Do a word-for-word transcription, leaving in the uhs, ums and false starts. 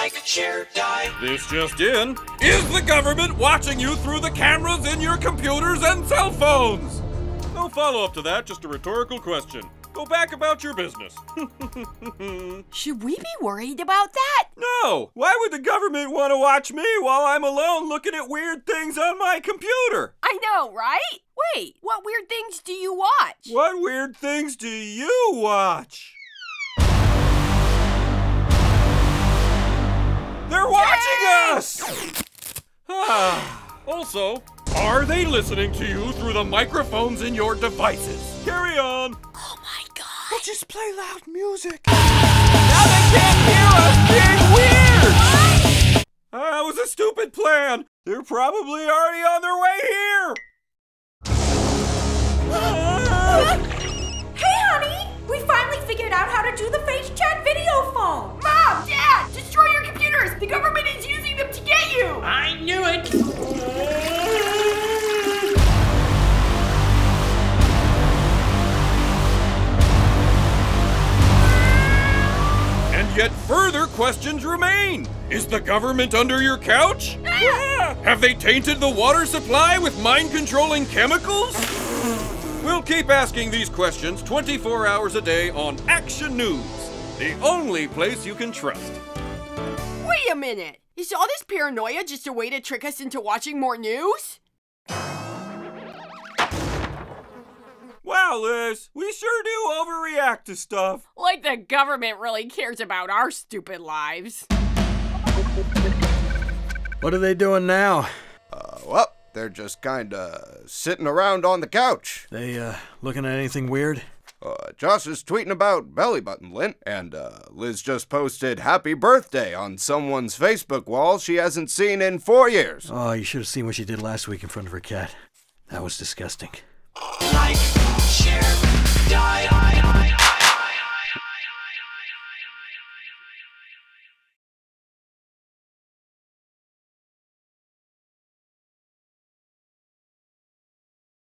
like, share, die. This just in. Is the government watching you through the cameras in your computers and cell phones? No follow-up to that, just a rhetorical question. Go back about your business. Should we be worried about that? No! Why would the government want to watch me while I'm alone looking at weird things on my computer? I know, right? Wait, what weird things do you watch? What weird things do you watch? They're watching us! Also, are they listening to you through the microphones in your devices? Carry on. Oh my god. We'll just play loud music. Now they can't hear us being weird! What? That was a stupid plan. They're probably already on their way here. Hey, honey! We finally figured out how to do the face chat video phone! Mom! Dad! Destroy your computers! The government is using them to get you! I knew it! And yet further questions remain. Is the government under your couch? Ah! Have they tainted the water supply with mind-controlling chemicals? We'll keep asking these questions twenty-four hours a day on Action News, the only place you can trust. Wait a minute! Is all this paranoia just a way to trick us into watching more news? Wow, Liz, we sure do overreact to stuff. Like the government really cares about our stupid lives. What are they doing now? Uh, well, they're just kinda sitting around on the couch. They, uh, looking at anything weird? Uh, Josh is tweeting about belly button lint, and, uh, Liz just posted happy birthday on someone's Facebook wall she hasn't seen in four years. Oh, you should have seen what she did last week in front of her cat. That was disgusting. Like, share, die.